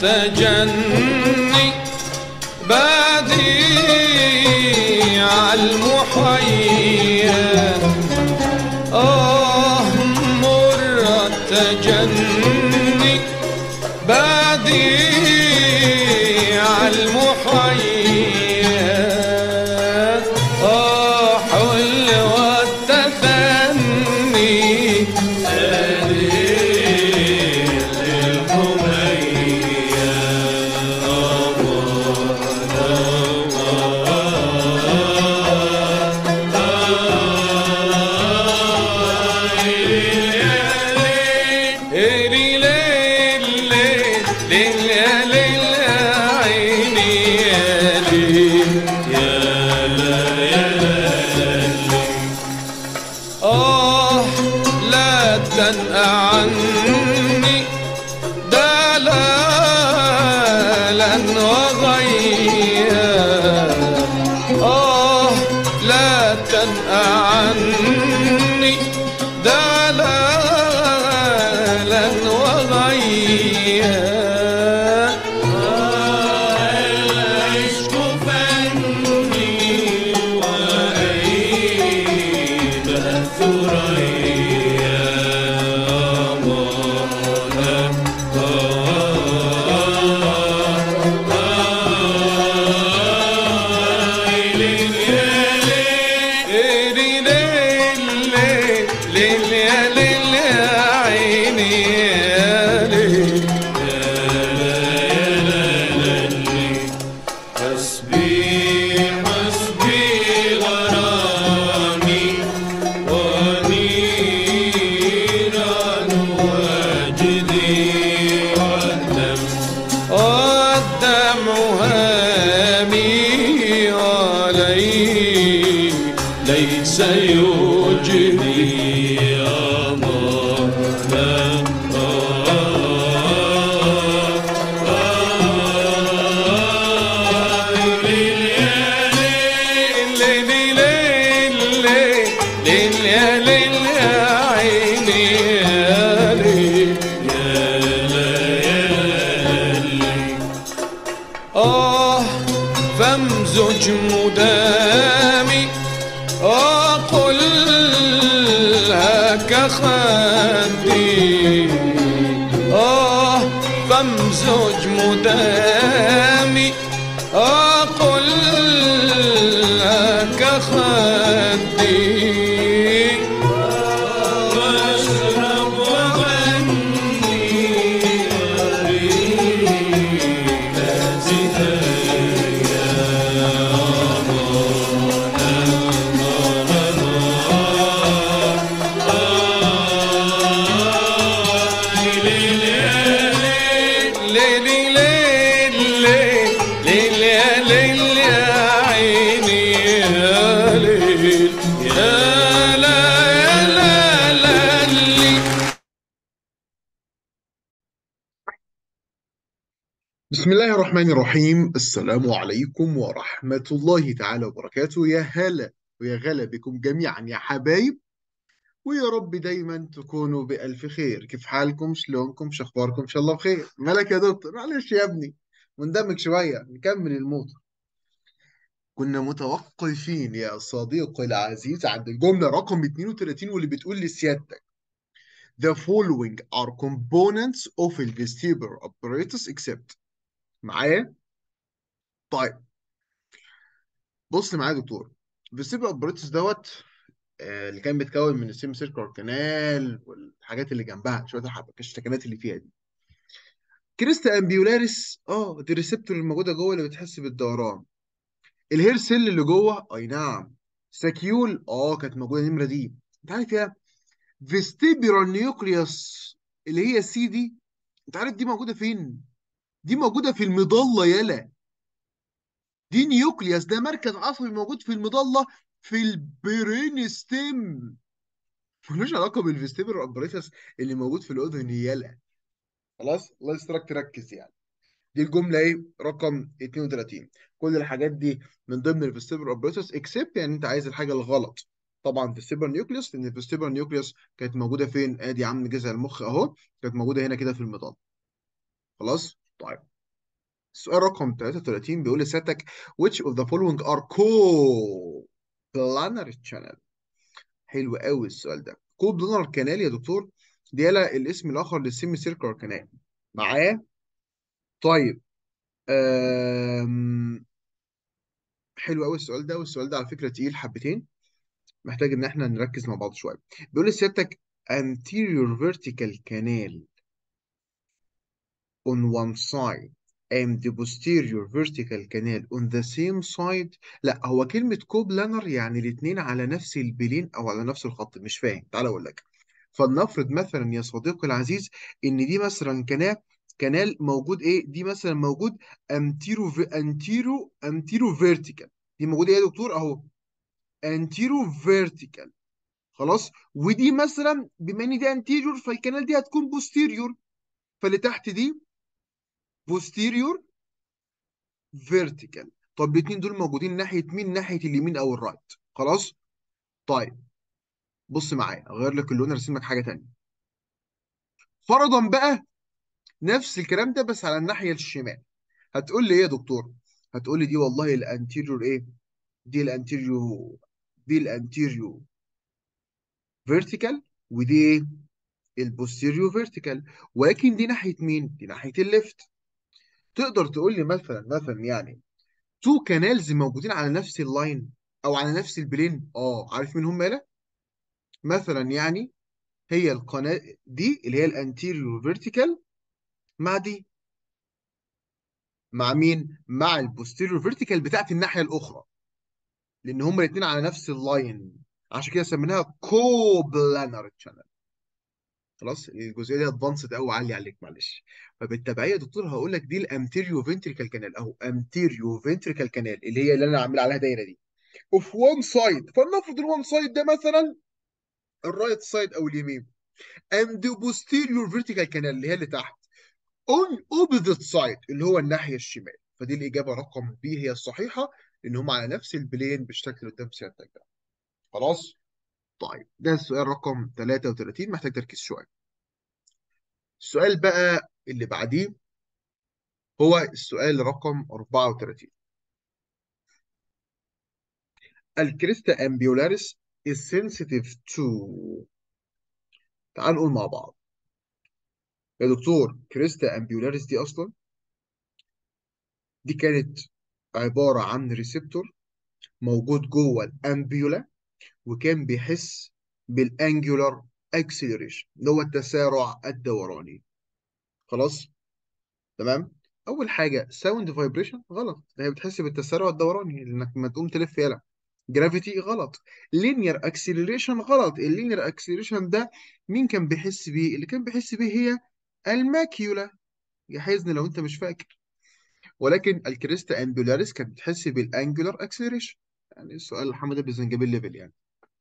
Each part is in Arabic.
التجني بديع المحيا مر التجني بديع المحيا حل والتثني لا تنأ عني دلالا وغيا لا تنأ عني دلالا وغيا ليس يوجدني فامزج مدامي وقل هك خدي فامزج مدامي وقل هك خدي واشرب وغني بسم الله الرحمن الرحيم. السلام عليكم ورحمة الله تعالى وبركاته. يا هلا ويا غلا بكم جميعا يا حبايب، ويا رب دايما تكونوا بألف خير. كيف حالكم؟ شلونكم؟ شخباركم؟ إن شاء الله بخير. مالك يا دكتور؟ معلش يا ابني، مندمج شوية، نكمل الموت. كنا متوقفين يا صديقي العزيز عند الجملة رقم 32 واللي بتقول لسيادتك The following are components of a vestibular apparatus except. معايا؟ طيب بص معايا يا دكتور. الفيستيبولار ابريتس دوت اللي كان بيتكون من السيمي سيركلر كانال والحاجات اللي جنبها، شويه الاشتكانات اللي فيها دي. كريستا امبيولاريس دي الريسبتور الموجوده جوه اللي بتحس بالدوران. الهير سيل اللي جوه، اي نعم. ساكيول كانت موجوده النمره دي. انت عارف يا فيستيبولار نيوكليوس اللي هي سي دي، انت عارف دي موجوده فين؟ دي موجوده في المظله يالا. دي نيوكليوس، ده مركز عصبي موجود في المظله في البرين ستيم، ملوش علاقه بالفيستيبولار ابريتس اللي موجود في الاذن يالا. خلاص الله يسترك تركز يعني. دي الجمله رقم 32. كل الحاجات دي من ضمن الفيستيبولار ابريتس اكسبت، يعني انت عايز الحاجه الغلط طبعا فيستيبولار نيوكليوس، لان الفيستيبولار نيوكليوس كانت موجوده فين؟ ادي يا عم جذع المخ اهو، كانت موجوده هنا كده في المظله. خلاص طيب. السؤال رقم 33 بيقول لسيادتك which of the following are co-planar channel. حلو قوي السؤال ده. co-planar canal يا دكتور دي الاسم الآخر للسيمي سيركلر كانال معايا. طيب أم... حلو قوي السؤال ده، والسؤال ده على فكرة تقيل حبتين، محتاج ان احنا نركز مع بعض شوية. بيقول لسيادتك anterior vertical canal on one side and the posterior vertical canal on the same side. لا، هو كلمة كوبلانر يعني الاتنين على نفس البلين او على نفس الخط، مش فاهم، تعال اقول لك. فلنفرض مثلا يا صديقي العزيز ان دي مثلا كنال موجود ايه، دي مثلا موجود انتيرو فيرتيكال. دي موجوده ايه يا دكتور اهو، انتيرو فيرتيكال. خلاص. ودي مثلا بما ان دي انتيريور فالكنال دي هتكون بوستيريور، فاللي تحت دي بوستيريور فيرتيكال. طب الاثنين دول موجودين ناحيه مين؟ ناحيه اليمين او الرايت. خلاص. طيب بص معايا، اغير لك اللون ارسم لك حاجه تانيه. فرضا بقى نفس الكلام ده بس على الناحيه الشمال. هتقول لي ايه يا دكتور؟ هتقول لي دي والله الانتيريور ايه، دي الانتيريور، دي الانتيريور فيرتيكال، ودي ايه، البوستيريور فيرتيكال. ولكن دي ناحيه مين؟ دي ناحيه الليفت. تقدر تقول لي مثلا يعني تو كانالز موجودين على نفس اللاين او على نفس البلين؟ عارف مين هم؟ لا، مثلا يعني هي القناه دي اللي هي الانتيريور فيرتيكال مع دي، مع مين؟ مع البوستيريور فيرتيكال بتاعت الناحيه الاخرى، لان هما الاثنين على نفس اللاين، عشان كده سميناها كوبلانر تشانل. خلاص، الجزئيه دي ادفانسد قوي، عالي عليك معلش. فبالتبعيه يا دكتور هقول لك دي الانتيريو فنتريكال كانال اهو، انتيريو فنتريكال كانال اللي هي اللي انا عامل عليها دايره دي، اوف وان سايد. فلنفرض الوان سايد ده مثلا الرايت سايد او اليمين، اند بوستيريور فيرتيكال كانال اللي هي اللي تحت اون اوبوزيت سايد اللي هو الناحيه الشمال. فدي الاجابه رقم بي هي الصحيحه، لان هم على نفس البلين بالشكل اللي قدام سيادتك ده. خلاص. طيب ده السؤال رقم 33، محتاج تركيز شويه. السؤال بقى اللي بعديه هو السؤال رقم 34. الكريستا امبيولاريس is sensitive to. تعال نقول مع بعض يا دكتور. كريستا امبيولاريس دي اصلا دي كانت عباره عن ريسبتور موجود جوه الامبيولا، وكان بيحس بالانجولار اكسلريشن اللي هو التسارع الدوراني. خلاص. تمام. اول حاجه ساوند فايبريشن غلط، ده هي بتحس بالتسارع الدوراني انك ما تقوم تلف يالا. جرافيتي غلط. لينير اكسلريشن غلط. اللينير اكسلريشن ده مين كان بيحس بيه؟ اللي كان بيحس بيه هي الماكيولا. يا حزن لو انت مش فاكر. ولكن الكريستا امبولاريس كانت بتحس بالانجولار اكسلريشن. يعني السؤال حماده بالزنجبيل ليفل يعني.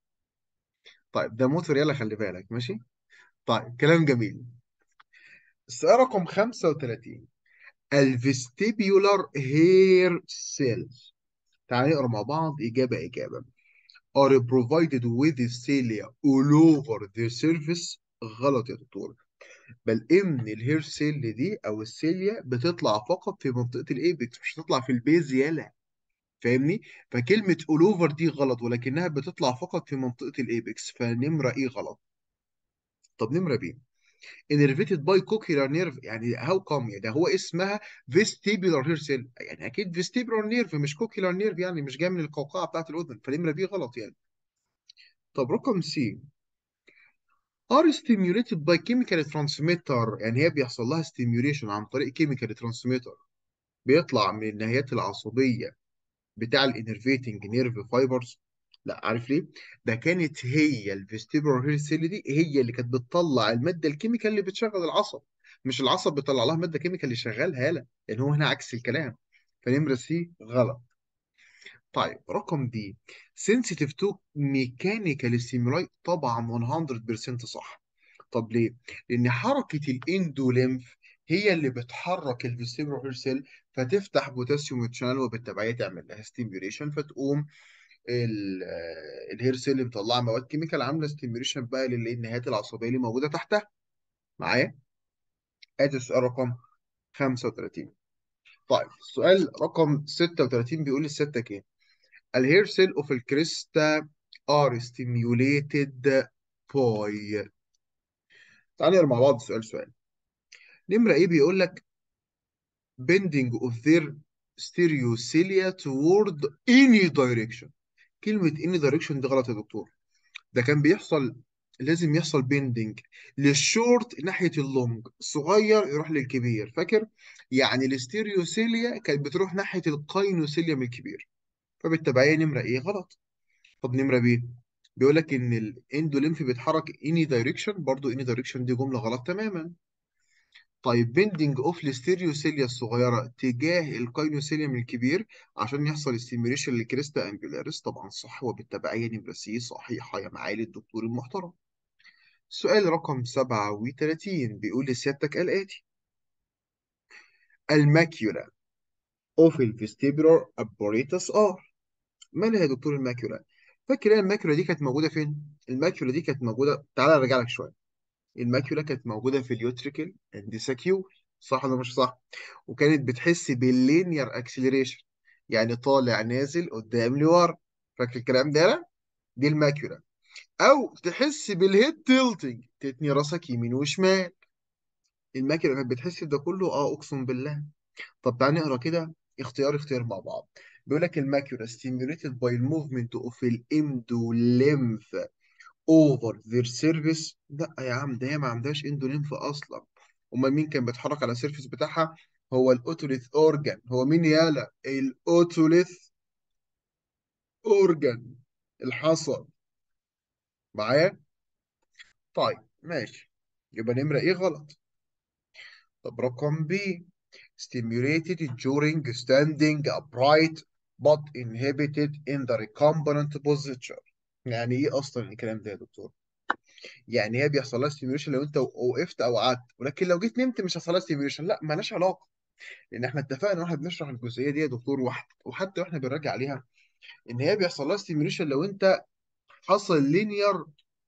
طيب ده موتور، يلا خلي بالك ماشي. طيب كلام جميل. السؤال رقم 35. الفيستيبيولار هير سيلز. تعال نقرا مع بعض إجابة إجابة. are provided with cilia all over their surface. غلط يا دكتور. بل إن الهير سيل دي أو السيليا بتطلع فقط في منطقة الإيبكس، مش هتطلع في البيز يالا. فاهمني؟ فكلمة all over دي غلط، ولكنها بتطلع فقط في منطقة الإيبكس، فنمرة إيه غلط. طب نمرة بي innervated by cochlear nerve. يعني how come؟ يعني ده هو اسمها vestibular hair cell، يعني اكيد vestibular nerve مش cochlear nerve، يعني مش جاي من القوقعه بتاعت الاذن، فالنمره بي غلط يعني. طب رقم سي are stimulated by chemical transmitter. يعني هي بيحصل لها stimulation عن طريق chemical transmitter بيطلع من النهايات العصبيه بتاع الانرفيتنج نيرف فايبرز. لا، عارف ليه؟ ده كانت هي الفيستيبولار هير سيل دي هي اللي كانت بتطلع الماده الكيميكال اللي بتشغل العصب، مش العصب بيطلع لها ماده كيميكال اللي يشغلها. لا، لان هو هنا عكس الكلام. فنمره سي غلط. طيب رقم دي sensitive to mechanical stimuli. طبعا 100% صح. طب ليه؟ لأن حركة الاندوليمف هي اللي بتحرك الفيستيبولار هير سيل، فتفتح بوتاسيوم تشانل وبالتبعية تعمل لها ستيميوليشن، فتقوم الهير سيل اللي مطلعه مواد كيميكال عامله ستيميوليشن بقى للنهايات العصبيه اللي موجوده تحتها. معايا؟ ادي السؤال رقم 35. طيب السؤال رقم 36 بيقول للستة كام؟ الهير سيل اوف الكريستا ار ستيميوليتد باي. تعالى نقرا مع بعض السؤال سؤال. نمرة ايه بيقول لك bending of their stereocilia toward any direction. كلمة any direction دي غلط يا دكتور. ده كان بيحصل، لازم يحصل بيندنج للشورت ناحية اللونج، الصغير يروح للكبير، فاكر؟ يعني الاستيريوسيليا كانت بتروح ناحية القاينوسيليا من الكبير، فبالتبعية نمرة ايه غلط. طب نمرة بي بيقول لك ان الاندوليمف بيتحرك اني دايركشن، برضو اني دايركشن دي جملة غلط تماما. طيب بيندنج اوف الاستيريوسيليا الصغيرة تجاه القاينوسيليوم الكبير عشان يحصل استيميوليشن لكريستا امبيولاريس، طبعا صح، وبالتبعية نمرة سي صحيحة يا معالي الدكتور المحترم. سؤال رقم 37 بيقول لسيادتك الآتي: الماكيولا اوف الفيستيبولار ابوريتس ار. مالها يا دكتور الماكيولا؟ فاكر ايه الماكيولا دي كانت موجودة فين؟ الماكيولا دي كانت موجودة، تعالى ارجع لك شوية. الماكيولا كانت موجودة في اليوتريكل اند ساكيول، صح ولا مش صح؟ وكانت بتحس باللينير اكسلريشن، يعني طالع نازل قدام لورا. فاكر الكلام ده لا؟ دي الماكيولا. او تحس بالهيد تيلتنج، تتني راسك يمين وشمال. الماكينه كانت بتحس بده كله، اه اقسم بالله. طب تعالى نقرا كده اختيار اختيار مع بعض. بيقول لك الماكيولا stimulated by movement of الامدوليمف over their surface. لا يا عم، ده هي ما عندهاش اندوليمف اصلا. امال مين كان بيتحرك على السيرفيس بتاعها؟ هو الاوتوليث اورجان. هو مين يالا؟ الاوتوليث اورجان، الحصى. معايا؟ طيب ماشي، يبقى نمرة ايه غلط. طب رقم بي stimulated during standing upright but inhibited in the recumbent posture. يعني ايه اصلا الكلام ده يا دكتور؟ يعني هي بيحصل لها stimulation لو انت وقفت او قعدت، ولكن لو جيت نمت مش هيحصل لها stimulation. لا مالهاش علاقه، لان احنا اتفقنا واحنا بنشرح الجزئيه دي يا دكتور، وحتى واحنا بنراجع عليها، ان هي بيحصل لها stimulation لو انت حصل لينير،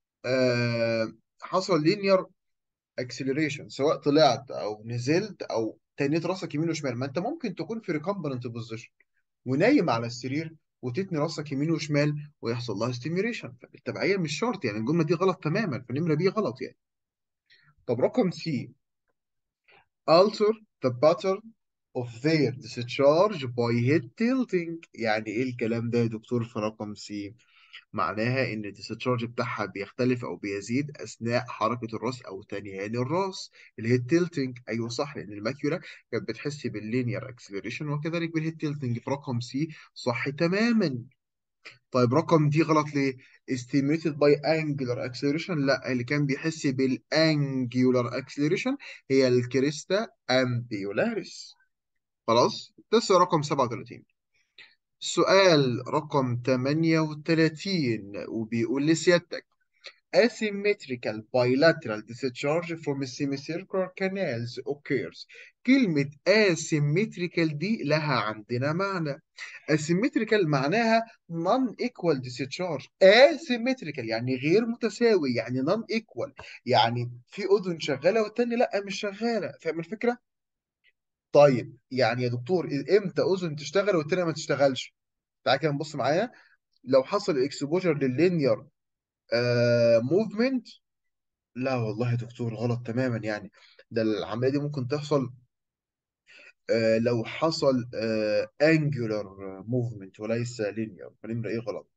حصل لينير اكسلريشن، سواء طلعت او نزلت او تنيت راسك يمين وشمال. ما انت ممكن تكون في ريكمبرنت بوزيشن ونايم على السرير وتتني راسك يمين وشمال ويحصل لها ستيميوليشن، فبالتبعيه مش شرط. يعني الجمله دي غلط تماما، فالنمره بي غلط يعني. طب رقم سي alter the pattern of their discharge by head tilting. يعني ايه الكلام ده يا دكتور في رقم سي؟ معناها ان الديسشارج بتاعها بيختلف او بيزيد اثناء حركه الراس او تنيان الراس، اللي هي التيلتنج. ايوه صح، لان الماكيولا كانت بتحس باللينير اكسلريشن وكذلك بالهيد تيلتنج في رقم سي، صح تماما. طيب رقم دي غلط ليه؟ stimulated by angular acceleration. لا، اللي كان بيحس بالانجولار اكسلريشن هي الكريستا امبيولاريس. خلاص، ده رقم 37. سؤال رقم 38 وبيقول لسيادتك asymmetrical bilateral discharge from semicircular canals occurs. كلمة asymmetrical دي لها عندنا معنى. asymmetrical معناها non-equal discharge. asymmetrical يعني غير متساوي، يعني non-equal، يعني في أذن شغالة والتانية لأ مش شغالة. فاهم الفكرة؟ طيب يعني يا دكتور امتى أذن تشتغل والتانية ما تشتغلش؟ تعالى كده نبص معايا. لو حصل اكسبوجر لللينير موفمنت، لا والله يا دكتور غلط تماما يعني. ده العمليه دي ممكن تحصل لو حصل انجولار موفمنت وليس لينير، فنمره ايه غلط.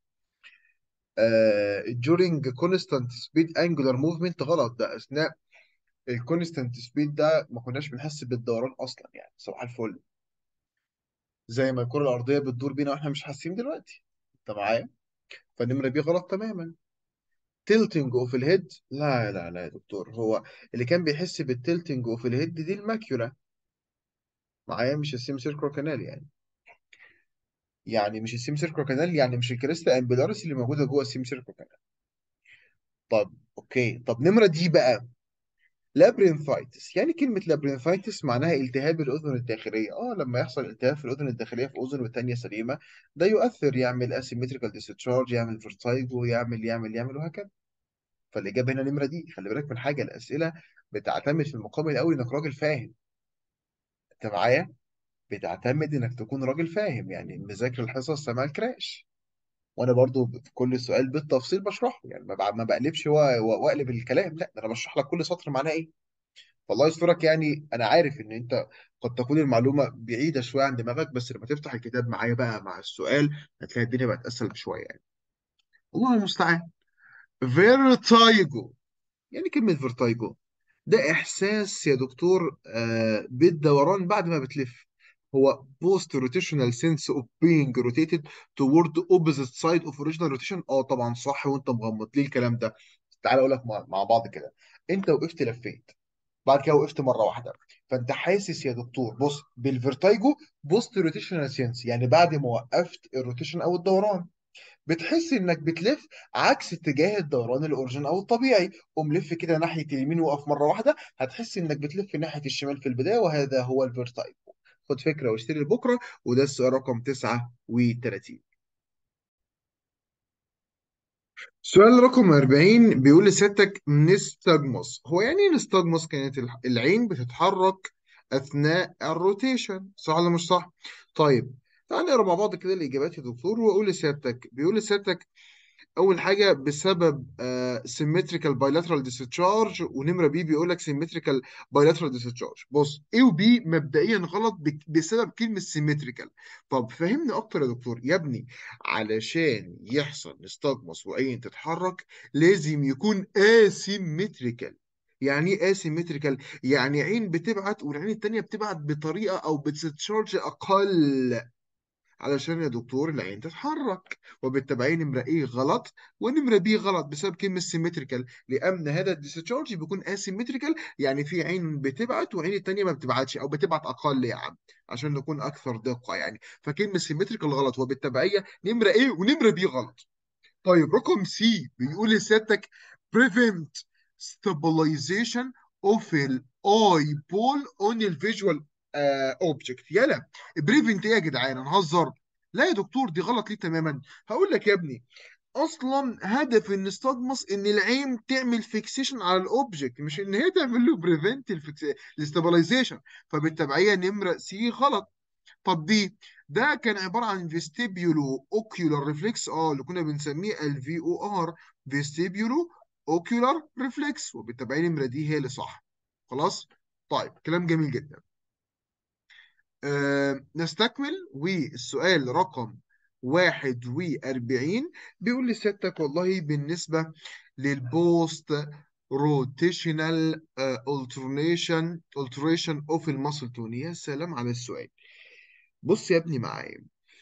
during constant speed angular movement غلط، ده اثناء الكونستانت سبيد ده ما كناش بنحس بالدوران اصلا، يعني صباح الفل، زي ما الكره الارضيه بتدور بينا واحنا مش حاسين دلوقتي. انت معايا؟ فالنمره بي غلط تماما. تلتنج اوف الهيد، لا لا لا يا دكتور، هو اللي كان بيحس بالتلتنج اوف الهيد دي الماكيولا. معايا؟ مش السيم سيركو كانال يعني. يعني مش السيم سيركو كانال، يعني مش الكريستا امبيلاريس اللي موجوده جوه السيم سيركو كانال. طب اوكي، طب نمره دي بقى لابرينثايتس. يعني كلمه لابرينثايتس معناها التهاب الاذن الداخليه. لما يحصل التهاب في الاذن الداخليه في اذن والتانيه سليمه، ده يؤثر، يعمل اسيمتريكال ديسشارج، يعمل فيرتايجو، يعمل وهكذا. فالاجابه هنا نمره دي. خلي بالك من حاجه، الاسئله بتعتمد في المقام الاول انك راجل فاهم. انت معايا؟ بتعتمد انك تكون راجل فاهم، يعني مذاكر الحصص سمع الكراش. وانا برضو في كل سؤال بالتفصيل بشرحه، يعني ما بقلبش واقلب الكلام، لا ده انا بشرح لك كل سطر معناه ايه. والله يسترك، يعني انا عارف ان انت قد تكون المعلومه بعيده شويه عن دماغك، بس لما تفتح الكتاب معايا بقى مع السؤال هتلاقي الدنيا بقت اسهل بشويه يعني. الله المستعان. فيرتايجو، يعني كلمه فيرتايجو ده احساس يا دكتور بالدوران بعد ما بتلف. هو post rotational sense of being rotated toward the opposite side of original rotation. اه طبعا صح، وانت مغمض ليه الكلام ده؟ تعال اقول لك مع بعض كده. انت وقفت لفيت، بعد كده وقفت مره واحده، فانت حاسس يا دكتور بص بالفيرتايجو بوست روتيشنال سينس، يعني بعد ما وقفت الروتيشن او الدوران بتحس انك بتلف عكس اتجاه الدوران الاوريجين او الطبيعي. قوم لف كده ناحيه اليمين وقف مره واحده، هتحس انك بتلف ناحيه الشمال في البدايه، وهذا هو الفيرتايجو. خد فكره واشتري لبكره. وده السؤال رقم 39. سؤال رقم 40 بيقول لسيادتك نستجمس. هو يعني ايه نستجمس؟ كانت العين بتتحرك اثناء الروتيشن، صح ولا مش صح؟ طيب تعال نقرا مع بعض كده الاجابات يا دكتور، واقول لسيادتك. بيقول لسيادتك اول حاجه بسبب symmetrical bilateral discharge، ونمره بي بيقول لك symmetrical bilateral discharge. بص A وبي مبدئيا غلط بسبب كلمه symmetrical. طب فهمني اكتر يا دكتور. يا ابني علشان يحصل نستجمس وعين تتحرك لازم يكون asymmetrical. يعني ايه asymmetrical؟ يعني عين بتبعت والعين التانية بتبعت بطريقه او بتتشارج اقل علشان يا دكتور العين تتحرك. وبالتبعية نمرة ايه غلط ونمرة بي غلط بسبب كلمة سيمتريكال، لأن هذا الديسشارج بيكون اسيمتريكال، يعني في عين بتبعت وعين التانية ما بتبعتش أو بتبعت أقل يا عم، عشان نكون أكثر دقة يعني. فكلمة سيمتريكال غلط، وبالتبعية نمرة ايه ونمرة بي غلط. طيب رقم سي بيقول لسيادتك prevent stabilization of ال eyeball on ال visual object. يلا prevent ايه يا جدعان؟ هنهزر؟ لا يا دكتور دي غلط. ليه تماما؟ هقول لك يا ابني. اصلا هدف النستجمس ان العين تعمل فيكسيشن على الاوبجكت، مش ان هي تعمل له بريفنت الاستابلايزيشن. فبالتبعيه نمره سي غلط. طب دي ده كان عباره عن فيستيبيولو اوكيولار ريفلكس، اللي كنا بنسميه الفي او ار، فيستيبيولو اوكيولار ريفلكس، وبالتبعين نمره دي هي اللي صح. خلاص. طيب كلام جميل جدا. نستكمل. والسؤال رقم 41 بيقول لسيادتك والله بالنسبة للبوست روتيشنال alteration اوف الماسل تون. يا سلام على السؤال. بص يا ابني معايا.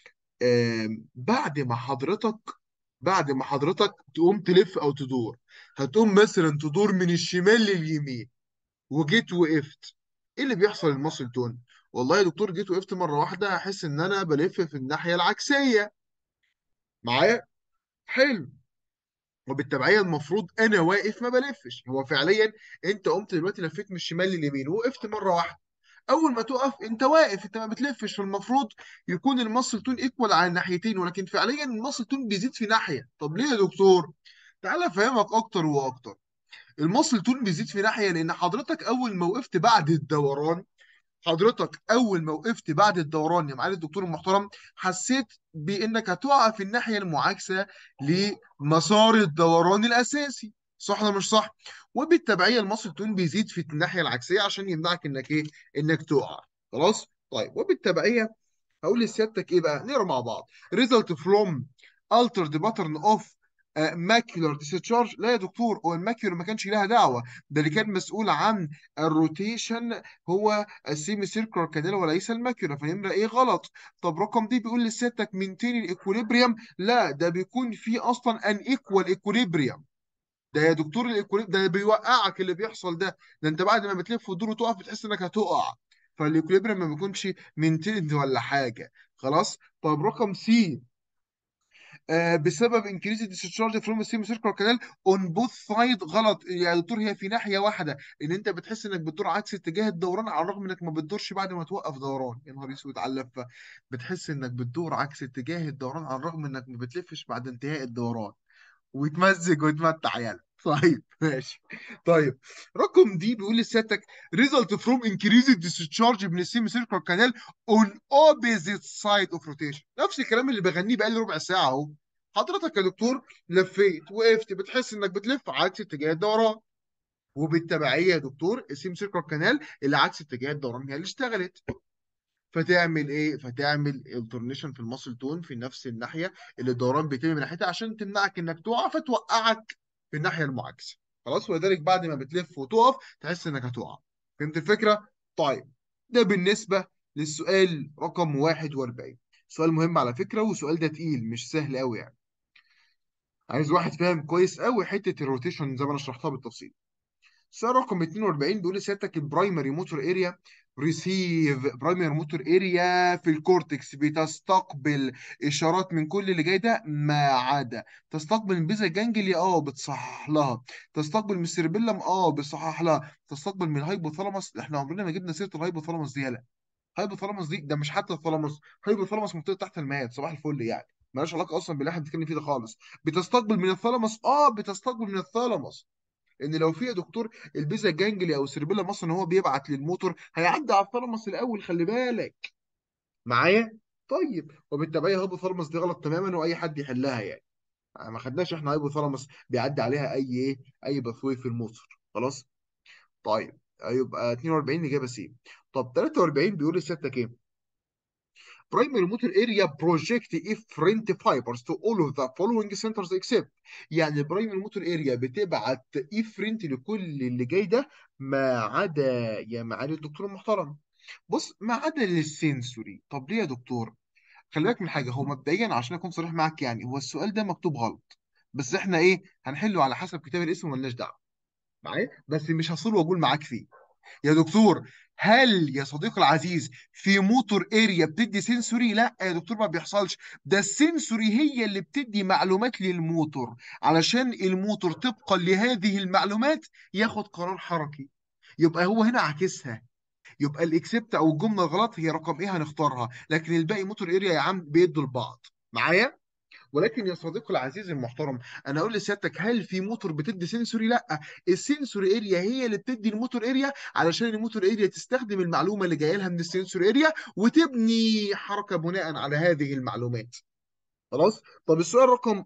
بعد ما حضرتك تقوم تلف او تدور، هتقوم مثلا تدور من الشمال لليمين وجيت وقفت، ايه اللي بيحصل للماسل تون؟ والله يا دكتور جيت وقفت مره واحده هحس ان انا بلف في الناحيه العكسيه معايا. حلو. وبالتبعيه المفروض انا واقف ما بلفش. هو فعليا انت قمت دلوقتي لفيت من الشمال لليمين ووقفت مره واحده. اول ما تقف انت واقف، انت ما بتلفش، فالمفروض يكون الماسل تون ايكوال على الناحيتين، ولكن فعليا الماسل تون بيزيد في ناحيه. طب ليه يا دكتور؟ تعالى افهمك اكتر واكتر. الماسل تون بيزيد في ناحيه لان حضرتك اول ما وقفت بعد الدوران، يا معالي الدكتور المحترم، حسيت بانك هتقع في الناحيه المعاكسه لمسار الدوران الاساسي، صح ولا مش صح؟ وبالتبعيه المصل تون بيزيد في الناحيه العكسيه عشان يمنعك انك ايه؟ انك تقع. خلاص. طيب وبالتبعيه هقول لسيادتك ايه بقى؟ نقرا مع بعض. result from altered pattern of macular discharge. لا يا دكتور، هو الماكيولر ما كانش لها دعوه، ده اللي كان مسؤول عن الروتيشن هو السيمي سيركلر كانال وليس الماكيولر، فنمره ايه غلط. طب رقم دي بيقول لسيادتك مينتين الايكوليبريم. لا ده بيكون في اصلا ان ايكوال ايكوليبريم. ده يا دكتور ده بيوقعك اللي بيحصل ده انت بعد ما بتلف وتدور وتقف بتحس انك هتقع. فالاكوليبريم ما بيكونش مينتيند ولا حاجه. خلاص. طب رقم سي بسبب انكريز الديسشارج فروم السيمي سيركلر كانال اون بوث سايد. غلط يا دكتور، هي في ناحيه واحده، ان انت بتحس انك بتدور عكس اتجاه الدوران على الرغم انك ما بتدورش بعد ما توقف دوران. يا نهار اسود على اللفه. بتحس انك بتدور عكس اتجاه الدوران على الرغم انك ما بتلفش بعد انتهاء الدوران. ويتمزج ويتمتع يلا. طيب ماشي. طيب رقم دي بيقول لسيادتك result from increased discharge من السيمي سيركل كانال on opposite side of rotation. نفس الكلام اللي بغنيه بقالي ربع ساعه اهو. حضرتك يا دكتور لفيت وقفت بتحس انك بتلف عكس اتجاه الدوران، وبالتبعيه يا دكتور السيمي سيركل كانال اللي عكس اتجاه الدوران هي اللي اشتغلت. فتعمل ايه؟ فتعمل الترنيشن في الماسل تون في نفس الناحيه اللي الدوران بيتم من ناحيتها عشان تمنعك انك تقع فتوقعك في الناحيه المعاكسه. خلاص، ولذلك بعد ما بتلف وتقف تحس انك هتقع. فهمت الفكره؟ طيب ده بالنسبه للسؤال رقم 41. سؤال مهم على فكره، والسؤال ده تقيل مش سهل قوي يعني. عايز واحد فاهم كويس قوي حته الروتيشن زي ما انا شرحتها بالتفصيل. السؤال رقم 42 بيقول لسيادتك البرايمري موتور اريا برايمري موتور اريا في الكورتكس بتستقبل اشارات من كل اللي جاي ده ما عدا تستقبل من بيزا جانجليا بتصحح لها، تستقبل من السيربيلم بتصحح لها، تستقبل من الهايبوثالاموس. احنا عمرنا ما جبنا سيره الهايبوثالاموس دي. يالا هايبوثالاموس دي ده مش حتى الثالاموس، هايبوثالاموس منطقه تحت الماء صباح الفل يعني، مالهاش علاقه اصلا باللي احنا بنتكلم فيه ده خالص. بتستقبل من الثالاموس، بتستقبل من الثالاموس. ان لو في يا دكتور البيزا جانجلي او السيربيلا مصر ان هو بيبعت للموتور هيعدي على الثالاموس الاول، خلي بالك معايا. طيب وبالتبعيه هايبوثالاموس دي غلط تماما واي حد يحلها يعني. ما خدناش احنا هايبوثالاموس بيعدي عليها اي باثوي في الموتور. خلاص. طيب يبقى 42 اجابه سي. طب 43 بيقول لسيادتك ايه؟ primary motor area project efferent fibers to all of the following centers except. يعني البرايمري موتور اريا بتبعت افرنت لكل اللي جاي ده ما عدا يا معالي الدكتور المحترم. بص، ما عدا للسنسوري. طب ليه يا دكتور؟ خلي بالك من حاجه، هو مبدئيا عشان اكون صريح معاك يعني هو السؤال ده مكتوب غلط، بس احنا ايه هنحله على حسب كتاب الاسم مالناش دعوه معايا، بس مش هصول واقول معاك فيه. يا دكتور هل يا صديقي العزيز في موتور اريا بتدي سنسوري؟ لا يا دكتور ما بيحصلش. ده السنسوري هي اللي بتدي معلومات للموتور علشان الموتور طبقا لهذه المعلومات ياخد قرار حركي. يبقى هو هنا عكسها. يبقى الاكسبت او الجمله الغلط هي رقم ايه هنختارها، لكن الباقي موتور اريا يا عم بيدوا لبعض معايا. ولكن يا صديقي العزيز المحترم انا اقول لسيادتك هل في موتور بتدي سنسوري؟ لا، السنسوري اريا هي اللي بتدي الموتور اريا علشان الموتور اريا تستخدم المعلومه اللي جايه لها من السنسوري اريا وتبني حركه بناء على هذه المعلومات. خلاص. طب السؤال رقم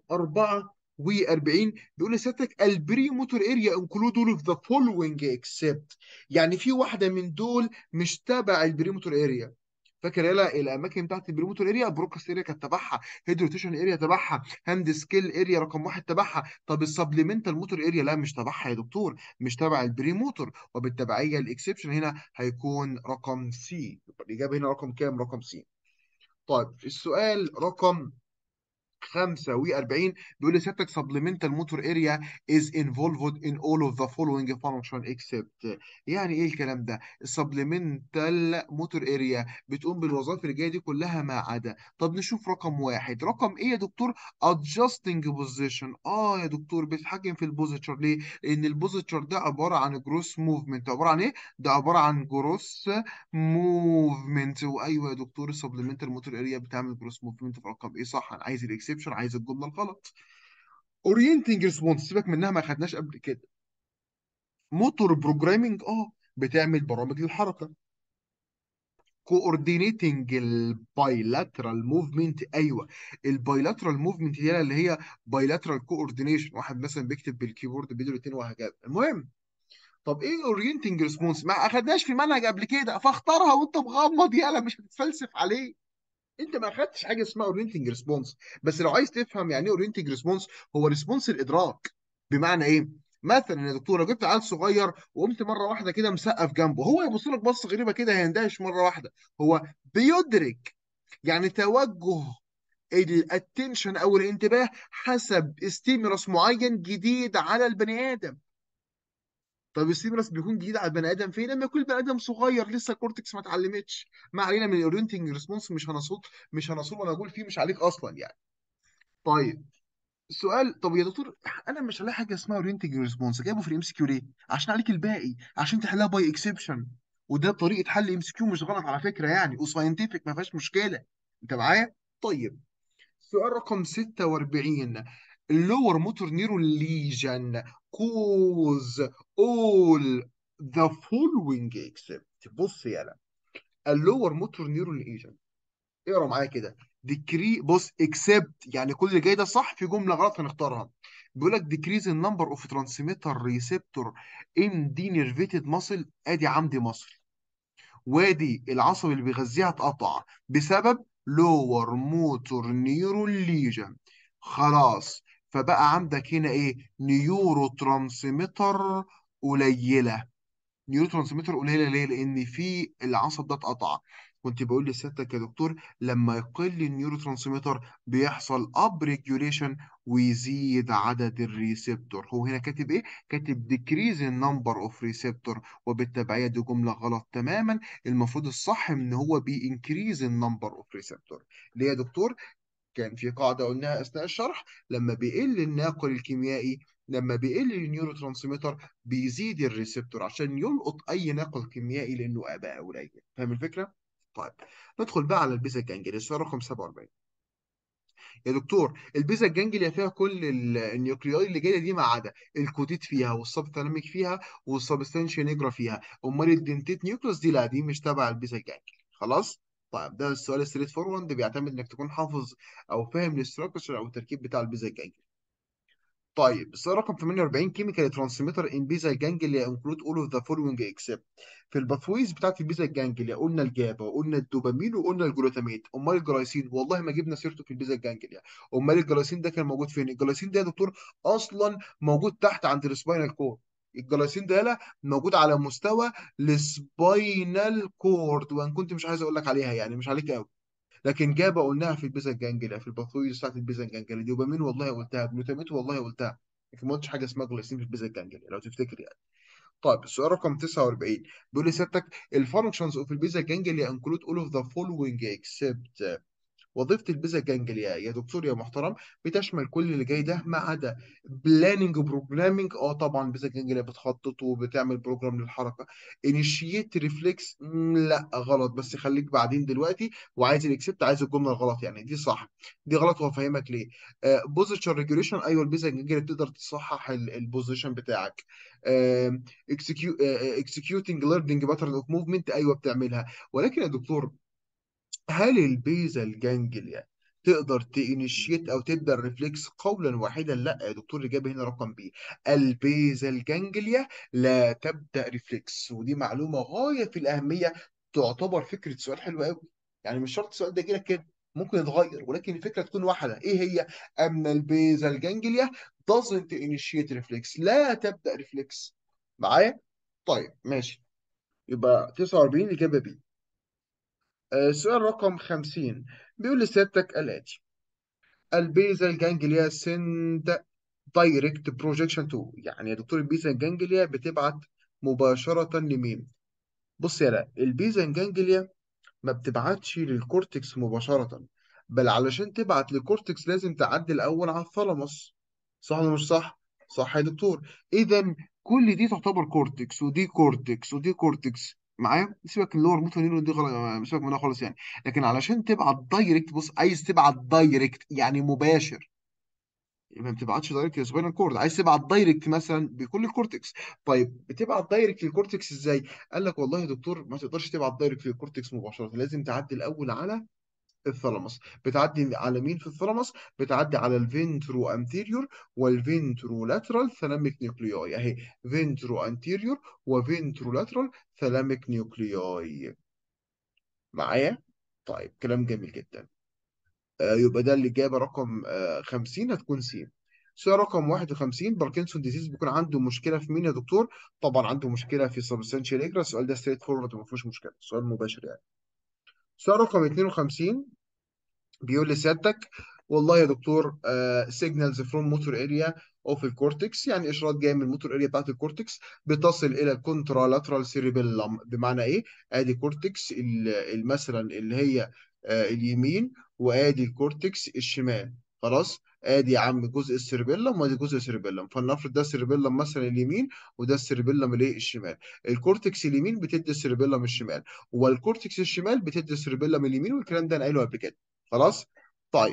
44 بيقول لسيادتك البري موتور اريا انكلود all of the following except. يعني في واحده من دول مش تبع البري موتور اريا. فاكر يلا الاماكن بتاعت البريموتور اريا؟ بروكس اريا كانت تبعها، هيد روتيشن اريا تبعها، هاند سكيل اريا رقم واحد تبعها. طب السبلمنتال موتور اريا لا مش تبعها يا دكتور، مش تبع البريموتور، وبالتبعيه الاكسبشن هنا هيكون رقم سي. الاجابه هنا رقم كام؟ رقم سي. طيب السؤال رقم 45 بيقول لي سيادتك supplemental motor area is involved in all of the following function except. يعني ايه الكلام ده؟ السبلمنتال موتور اريا بتقوم بالوظائف اللي جايه دي كلها ما عدا. طب نشوف رقم واحد، رقم ايه يا دكتور؟ adjusting position. يا دكتور بتتحكم في البوزيتشر. ليه؟ لان البوزيتشر ده عباره عن جروس موفمنت. عباره عن ايه؟ ده عباره عن جروس موفمنت. وايوه يا دكتور السبلمنتال موتور اريا بتعمل جروس موفمنت في رقم ايه. صح، انا عايز الاكسبشن، عايز الجمله الغلط. اورينتنج ريسبونس سيبك منها ما خدناش قبل كده. موتور بروجرامنج بتعمل برامج للحركه. كوردينيتنج البايلاترال موفمنت. ايوه البايلاترال موفمنت هي اللي هي بايلاترال كوردينيشن، واحد مثلا بيكتب بالكيبورد بايده الاثنين وهكذا. المهم، طب ايه اورينتنج ريسبونس؟ ما اخدناش في المنهج قبل كده، فاختارها وانت مغمض يالا مش هتتفلسف عليه. انت ما اخدتش حاجه اسمها اورينتنج ريسبونس. بس لو عايز تفهم يعني ايه اورينتنج ريسبونس، هو ريسبونس الادراك. بمعنى ايه؟ مثلا يا دكتور لو جبت عيل صغير وقمت مره واحده كده مسقف جنبه، هو يبص لك بصه غريبه كده هيندهش مره واحده. هو بيدرك يعني توجه الاتنشن او الانتباه حسب ستيمولس معين جديد على البني ادم. طب السيبرس بيكون جديد على البني ادم فين؟ لما يكون البني ادم صغير لسه الكورتكس ما اتعلمتش. ما علينا من الاورينتنج ريسبونس، مش هنصول ولا اقول فيه مش عليك اصلا يعني. طيب السؤال، طب يا دكتور انا مش هلاقي حاجه اسمها اورينتنج ريسبونس جايبه في الام سي كيو ليه؟ عشان عليك الباقي عشان تحلها باي اكسبشن. وده طريقه حل ام سي كيو مش غلط على فكره يعني، وساينتفك ما فيهاش مشكله. انت معايا؟ طيب سؤال رقم 46 اللور موتور نيرون ليجن كوز all the following except. بص يلا، اللور موتور نيرون ليجن، اقرا معايا كده. بص اكسبت يعني كل اللي جاي ده صح، في جمله غلط هنختارها. بيقول لك decrease in number of transmitter receptor in denervated muscle. ادي عمدي مصل، وادي العصب اللي بيغذيها اتقطع بسبب لور موتور نيورون ليجن. خلاص، فبقى عندك هنا ايه؟ نيورو ترانسميتر قليله. نيورو ترانسميتر قليله ليه؟ لان في العصب ده اتقطع. كنت بقول لسيادتك يا دكتور لما يقل النيورو ترانسميتر بيحصل اب ريجوليشن ويزيد عدد الريسبتور. هو هنا كاتب ايه؟ كاتب decrease in number of receptor، وبالتبعية دي جملة غلط تماما. المفروض الصح ان هو increase in number of receptor. ليه يا دكتور؟ كان في قاعدة قلناها أثناء الشرح، لما بيقل الناقل الكيميائي، لما بيقل النيورو ترانسميتر بيزيد الريسبتور عشان يلقط أي ناقل كيميائي لأنه بقى قليل. فاهم الفكرة؟ طيب، ندخل بقى على البيزا الجانجلي، السؤال رقم 47. يا دكتور البيزا الجانجليا فيها كل النيوكلياي اللي جايه دي ما عدا الكوتيت فيها، والسبثالاميك فيها، والسبستانشيا نيجرا فيها. امال الدنتيت نيوكليوس دي لا، دي مش تبع البيزا الجانجليا. خلاص. طيب ده السؤال ستريت فورورد، بيعتمد انك تكون حافظ او فاهم الاستراكشر او التركيب بتاع البيزا الجانجليا. طيب السؤال رقم 48، كيميكال ترانسميتر ان بيزا جانجليا انكلود اول اوف ذا فولوينج اكسبت. في الباثويز بتاعت البيزا جانجليا قلنا الجابا وقلنا الدوبامين وقلنا الجلوتاميت. امال الجلايسين والله ما جبنا سيرته في البيزا جانجليا. امال الجلايسين ده كان موجود فين؟ الجلايسين ده يا دكتور اصلا موجود تحت عند السباينال كورد. الجلايسين ده لا موجود على مستوى السباينال كورد، وان كنت مش عايز اقول لك عليها يعني مش عليك قوي. لكن جابا قلناها في البيزا الجانجليا، في الباثويز بتاعت البيزا الجانجليا. دوبامين والله قلتها، جلوتاميت والله قلتها، لكن ما قلتش حاجه اسمها جلايسين في البيزا الجانجليا لو تفتكر يعني. طيب السؤال رقم 49 بيقول لي سيادتك الفانكشنز اوف البيزا الجانجليا انكلود اول اوف ذا فولوينج اكسبت. وظيفه البيزا الجانجليا يا دكتور يا محترم بتشمل كل اللي جاي ده ما عدا بلاننج وبروجرامنج. اه طبعا البيزا الجانجليا بتخطط وبتعمل بروجرام للحركه. انيشيت ريفلكس لا غلط، بس خليك بعدين دلوقتي. وعايز الاكسبت، عايز الجمله الغلط يعني دي صح. دي غلط وهفهمك ليه. بوزيشن ريجوليشن، ايوه البيزا الجانجليا بتقدر تصحح البوزيشن بتاعك. اكسكيوتنج ليرنينج باترن اوف موفمنت، ايوه بتعملها. ولكن يا دكتور هل البيزا الجانجليا تقدر تينيشيت او تبدا الريفلكس؟ قولا واحدا لا يا دكتور. الاجابه هنا رقم بي، البيزا الجانجليا لا تبدا ريفلكس. ودي معلومه غايه في الاهميه، تعتبر فكره سؤال حلو قوي. يعني مش شرط السؤال ده يجيلك كده، ممكن يتغير، ولكن الفكره تكون واحده. ايه هي؟ ان البيزا الجانجليا doesn't initiate reflex، لا تبدا ريفلكس. معايا؟ طيب ماشي، يبقى 49 الاجابه بي. سؤال رقم 50 بيقول لسيادتك الآتي: البيزا الجانجليا سند دايركت بروجيكشن تو. يعني يا دكتور البيزا الجانجليا بتبعت مباشرة لمين؟ بص يا لا، البيزا الجانجليا ما بتبعتش للكورتكس مباشرة، بل علشان تبعت للكورتكس لازم تعدي الأول على الثالاموس. صح ولا مش صح؟ صح يا دكتور. إذا كل دي تعتبر كورتكس، ودي كورتكس ودي كورتكس. معايا؟ سيبك اللي هو الموتور نيورون دي غلط، سيبك منها خالص يعني. لكن علشان تبعت دايركت، بص عايز تبعت دايركت يعني مباشر، ما بتبعتش دايركت للسباينال كورد. عايز تبعت دايركت مثلا بكل الكورتكس. طيب بتبعت دايركت للكورتكس ازاي؟ قال لك والله يا دكتور ما تقدرش تبعت دايركت للكورتكس مباشره، لازم تعدي الاول على الثالاموس. بتعدي على مين في الثالاموس؟ بتعدي على الفينترو انتيريور والفينترو لاترال ثالاميك نيوكليوي اهي. فينترو انتيريور وفينترو لاترال ثالاميك نيوكليوي. معايا؟ طيب كلام جميل جدا. يبقى ده الإجابة رقم 50 هتكون سي. سؤال رقم 51، باركنسون ديزيز بيكون عنده مشكلة في مين يا دكتور؟ طبعا عنده مشكلة في سبستانشال اجرا. السؤال ده ستريت فورورد ما فيهوش مشكلة، سؤال مباشر يعني. سؤال رقم 52 بيقول لسيادتك والله يا دكتور سيجنالز فروم موتور اريا اوف الكورتكس، يعني اشارات جايه من الموتور اريا بتاعت الكورتكس بتصل الى الكونترالاترال سيريبيلم. بمعنى ايه؟ ادي كورتكس مثلا اللي هي اليمين، وادي الكورتكس الشمال. خلاص، ادي يا عم جزء السيربيلم وادي جزء السيربيلم. فلنفرض ده السيربيلم مثلا اليمين، وده السيربيلم الايه الشمال. الكورتكس اليمين بتدي السيربيلم الشمال، والكورتكس الشمال بتدي السيربيلم اليمين، والكلام ده انا قايله قبل كده. خلاص. طيب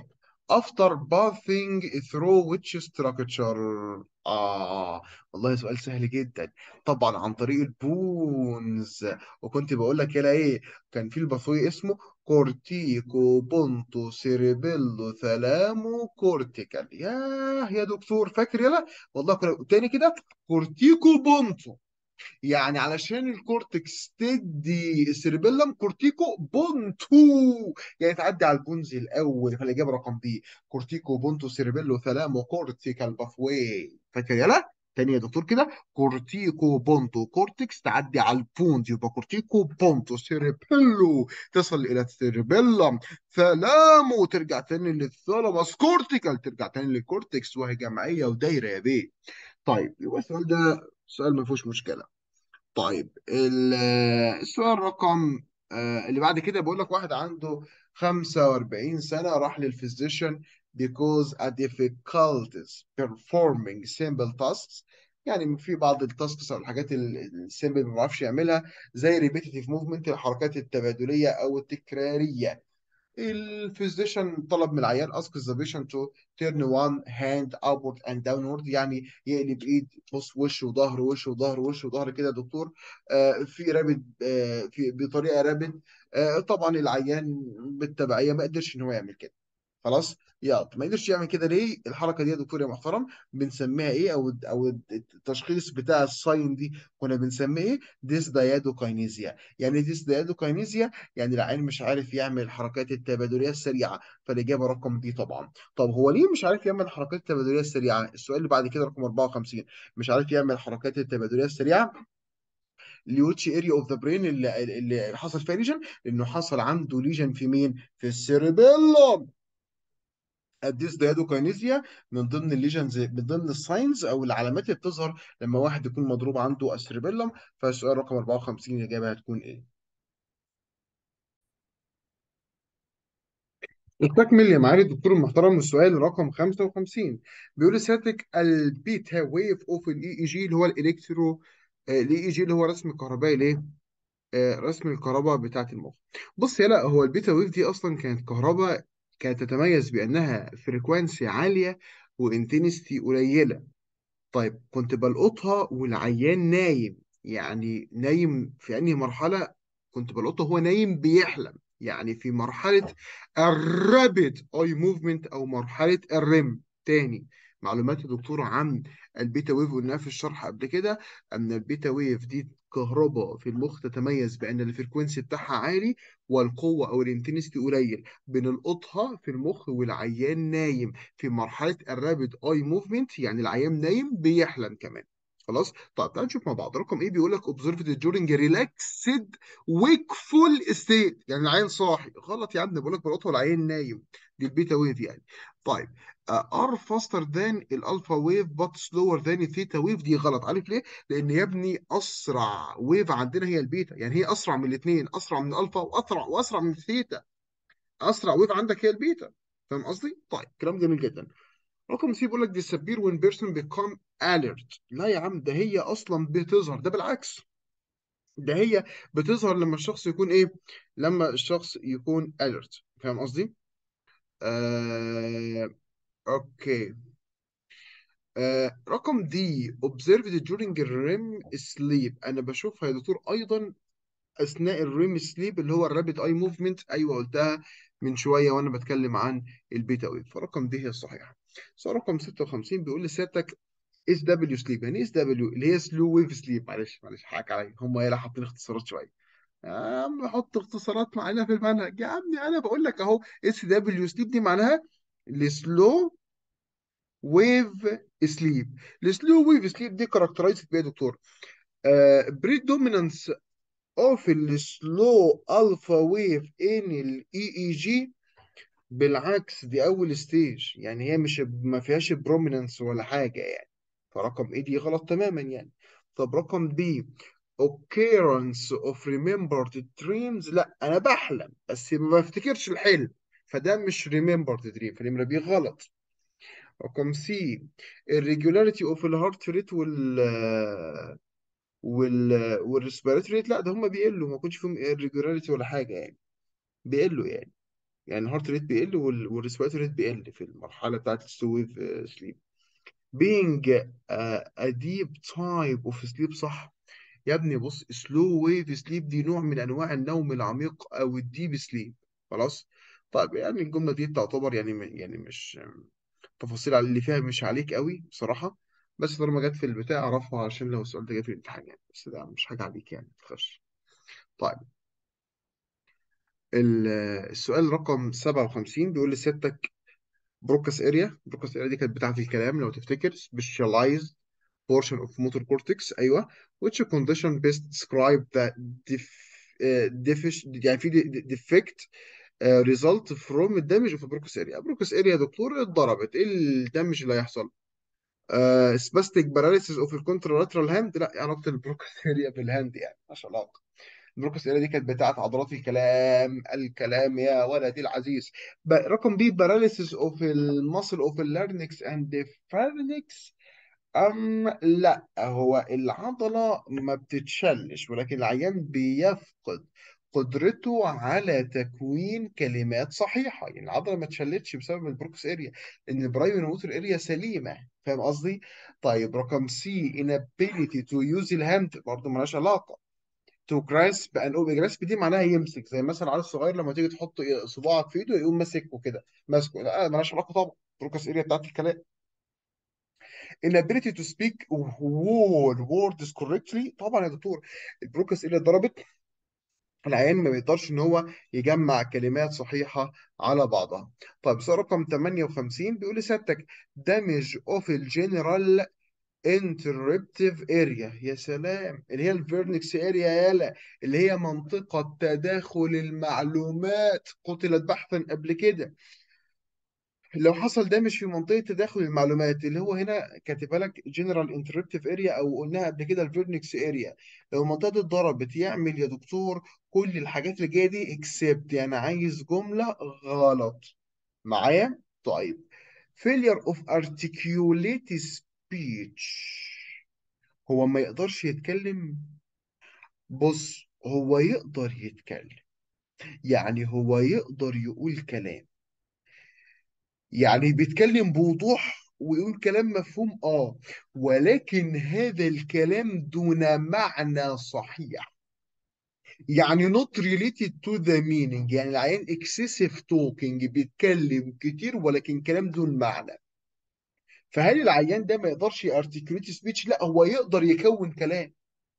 after passing through which structure. والله سؤال سهل جدا. طبعا عن طريق البونز. وكنت بقول لك يلا ايه، كان في الباثوي اسمه كورتيكو بونتو سيريبيلو ثالامو كورتيكال. يا دكتور فاكر يلا؟ والله كنا تاني كده. كورتيكو بونتو، يعني علشان الكورتكس تدي السيربيلم كورتيكو بونتو، يعني تعدي على البونز الاول، فالاجابه رقم بي. كورتيكو بونتو سيربيلو ثالامو كورتيكال باثواي. فاكر يلا؟ تاني يا دكتور كده. كورتيكو بونتو كورتكس تعدي على البونز، يبقى كورتيكو بونتو سيربيلو تصل الى السيربيلم ثالامو ترجع تاني للثالاموس كورتيكال ترجع تاني للكورتكس، وهي جمعيه ودايره يا بيه. طيب يبقى السؤال ده سؤال ما فيهوش مشكله. طيب السؤال رقم اللي بعد كده بيقول لك واحد عنده 45 سنة راح للفيزيشن because a difficulties performing simple tasks. يعني في بعض التاسكس او الحاجات السيمبل ما بيعرفش يعملها، زي ريبيتيتيف موفمنت الحركات التبادلية او التكرارية. الفيزيشن طلب من العيان ask the patient to turn one hand upward and downward، يعني يقلب ايد، بص وش وظهر وش وظهر وش وظهر كده يا دكتور. في رابد، في بطريقه رابد. طبعا العيان بالتبعيه ما قدرش ان هو يعمل كده. خلاص. يلا ما قدرش يعمل كده ليه؟ الحركه دي يا دكتور يا محترم بنسميها ايه؟ او التشخيص بتاع الساين دي كنا بنسميه ايه؟ ديس دايادوكاينيزيا. يعني ديس دايادوكاينيزيا يعني العين مش عارف يعمل الحركات التبادليه السريعه، فالاجابه رقم دي طبعا. طب هو ليه مش عارف يعمل الحركات التبادليه السريعه؟ السؤال اللي بعد كده رقم 54. مش عارف يعمل الحركات التبادليه السريعه لوتش اريا اوف ذا برين اللي حصل فيها ليجن، لانه حصل عنده ليجن في مين؟ في السيربيلوم. الديسديادوكاينيزيا من ضمن الليجنز، من ضمن الساينز او العلامات اللي بتظهر لما واحد يكون مضروب عنده السيربيلم. فالسؤال رقم 54 الاجابه هتكون ايه؟ نستكمل يا معالي الدكتور المحترم السؤال رقم 55. بيقول سيادتك البيتا ويف اوف الاي اي جي اللي هو الالكترو، الاي اي جي اللي هو رسم كهربائي ليه؟ رسم الكهرباء بتاعه المخ. بص يا لا، هو البيتا ويف دي اصلا كانت كهرباء، كانت تتميز بانها فريكوانسي عاليه وانتنستي قليله. طيب كنت بلقطها والعيان نايم، يعني نايم في أنهي مرحلة؟ كنت بلقطه هو نايم بيحلم، يعني في مرحلة الرابid اي موفمنت أو مرحلة الريم. تاني معلومات يا دكتور عن البيتا ويف قلناها في الشرح قبل كده، أن البيتا ويف دي كهرباء في المخ تتميز بأن الفريكونسي بتاعها عالي والقوة أو الانتنستي قليل. بنلقطها في المخ والعيان نايم في مرحله الرابid اي موفمنت، يعني العيان نايم بيحلم كمان. خلاص. طيب تعال نشوف مع بعض رقم ايه. بيقول لك observed during relaxed wakeful state، يعني العيان صاحي. غلط يا عم، بقول لك بلقطه والعيان نايم، دي البيتا ويف يعني. طيب are faster than الالفا ويف but slower than الثيتا ويف، دي غلط. عارف ليه؟ لان يا ابني اسرع ويف عندنا هي البيتا، يعني هي اسرع من الاثنين، اسرع من الالفا واسرع من الثيتا. اسرع ويف عندك هي البيتا. فاهم قصدي؟ طيب كلام جميل جدا. رقم سي بيقول لك disappear when person become alert. لا يا عم، ده هي اصلا بتظهر، ده بالعكس. ده هي بتظهر لما الشخص يكون ايه؟ لما الشخص يكون alert. فاهم قصدي؟ اوكي. رقم دي observed during REM sleep، انا بشوفها يا دكتور ايضا اثناء الريم سليب اللي هو الرابid اي موفمنت. ايوه قلتها من شويه وانا بتكلم عن البيتا ويف، فرقم دي هي الصحيحه. سؤال رقم 56 بيقول لسيادتك اس دبليو سليب. يعني ايه اس دبليو؟ اللي هي سلو ويف سليب. معلش حقك عليا، هم يلا حاطين اختصارات شويه. يا عم حط اختصارات معانا في المنهج يا عمي، انا بقول لك اهو. اس دبليو سليب دي معناها السلو ويف سليب. السلو ويف سليب دي كاركترايزد بايه يا دكتور؟ بريدومينانس اوف السلو الفا ويف ان الاي اي جي. بالعكس دي اول ستيج، يعني هي مش ما فيهاش بروميننس ولا حاجه يعني. فرقم ايه دي غلط تماما يعني. طب رقم بي occurrence of remembered dreams، لا انا بحلم بس ما بفتكرش الحلم، فده مش remembered dream، فالنمره بي غلط. رقم سي irregularity of الهارت ريت والريسبيراتوري ريت، لا ده هم بيقلوا، ما كنتش فيهم irregularity ولا حاجه يعني، بيقلوا يعني. يعني الهارت ريت بيقل والريسبيراتوري ريت بيقل في المرحله بتاعت السلو ويف سليب. being a deep type of sleep، صح يا ابني. بص، سلو ويف سليب دي نوع من انواع النوم العميق او الديب سليب. خلاص. طيب يعني الجمله دي تعتبر يعني مش التفاصيل على اللي فيها مش عليك قوي بصراحه، بس طالما جت في البتاع اعرفها عشان لو السؤال ده جه في الامتحان يعني، بس ده مش حاجه عليك يعني، ما تخافش. طيب ال- السؤال رقم 57 بيقول لسيادتك بروكاس اريا دي كانت بتاعت الكلام لو تفتكر. specialized portion of motor cortex، ايوه. which condition best describe the يعني في defect result from الدمج في بروكاس اريا. بروكاس اريا يا دكتور اتضربت، ايه الدمج اللي هيحصل؟ spastic paralysis of الكونترالاترال هاند. لا، إيه علاقه البروكاس اريا بالهاند يعني؟ مش علاقه. البروكاس اريا دي كانت بتاعت عضلات الكلام يا ولدي العزيز. رقم بي باراليسيس اوف الماسل اوف اللارنكس اند فارنكس. لا، هو العضلة ما بتتشلش، ولكن العيان بيفقد قدرته على تكوين كلمات صحيحة. يعني العضلة ما اتشلتش بسبب البروكس اريا، ان البرايمري موتور اريا سليمة. فاهم قصدي؟ طيب رقم سي inability to use الهاند، برضه مالهاش علاقة. تو جراسب ان اوبي، جراسب دي معناها يمسك، زي مثلا العيال الصغير لما تيجي تحط صباعك في ايده يقوم ماسكه كده ماسكه. لا مالهاش علاقة طبعا، البروكس اريا بتاعت الكلام. inability to speak whole words correctly، طبعا يا دكتور البروكس اللي اتضربت العيان ما بيقدرش ان هو يجمع كلمات صحيحه على بعضها. طيب سؤال رقم 58 بيقول لسيادتك damage of الجنرال interruptive area. يا سلام، اللي هي الفيرنكس اريا يالا، اللي هي منطقه تداخل المعلومات، قتلت بحثا قبل كده. لو حصل ده مش في منطقة تداخل المعلومات، اللي هو هنا كاتبها لك جنرال انتربتيف اريا، او قلناها قبل كده الفيرنكس اريا. لو المنطقة دي اتضربت يعمل يا دكتور كل الحاجات اللي جاية دي اكسبت، يعني عايز جملة غلط معايا. طيب failure of articulate speech، هو ما يقدرش يتكلم. بص هو يقدر يتكلم، يعني هو يقدر يقول كلام، يعني بيتكلم بوضوح ويقول كلام مفهوم، ولكن هذا الكلام دون معنى صحيح. يعني not related to the meaning، يعني العيان excessive talking، بيتكلم كتير ولكن كلام دون معنى. فهل العيان ده ما يقدرش يارتكوليت سبيتش؟ لا، هو يقدر يكون كلام.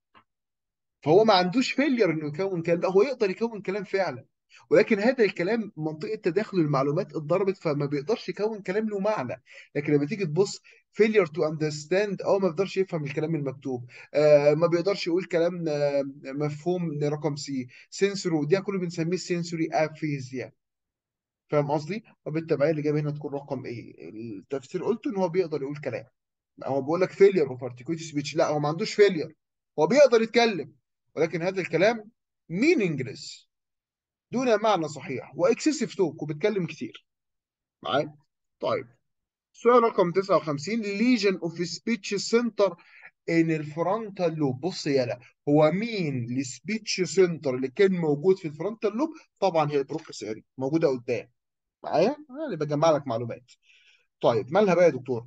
فهو ما عندوش فيلير انه يكون كلام، لا هو يقدر يكون كلام فعلا، ولكن هذا الكلام منطقه تداخل المعلومات اتضربت فما بيقدرش يكون كلام له معنى. لكن لما تيجي تبص فيلير تو اندرستاند، ما بيقدرش يفهم الكلام المكتوب، ما بيقدرش يقول كلام مفهوم. رقم سي سنسوري، ده كله بنسميه سنسوري افيزيا. فاهم قصدي؟ وبالتبعيه الاجابه هنا تكون رقم ايه. التفسير قلت ان هو بيقدر يقول كلام. هو بيقول لك فيلير اوف ارتكوليت سبيتش، لا هو ما عندوش فيلير، هو بيقدر يتكلم، ولكن هذا الكلام مينينجلس، دون معنى صحيح، واكسسيف توك، وبيتكلم كتير معايا. طيب سؤال رقم 59 ليجن اوف سبيتش سنتر ان الفرونتال لوب. بص يلا، هو مين السبيتش سنتر اللي كان موجود في الفرونتال لوب؟ طبعا هي البروكس اري موجوده قدام معايا، انا اللي بجمع لك معلومات. طيب مالها بقى يا دكتور؟